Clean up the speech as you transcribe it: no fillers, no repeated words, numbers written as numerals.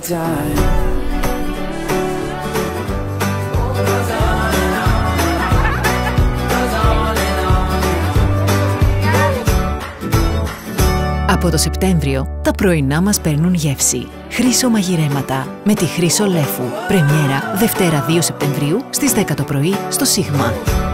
time. Από το Σεπτέμβριο, τα πρωινά μας παίρνουν γεύση. Χρύσο μαγειρέματα με τη Χρύσο Λέφου. Πρεμιέρα Δευτέρα 2 Σεπτεμβρίου στις 10 το πρωί στο Σίγμα.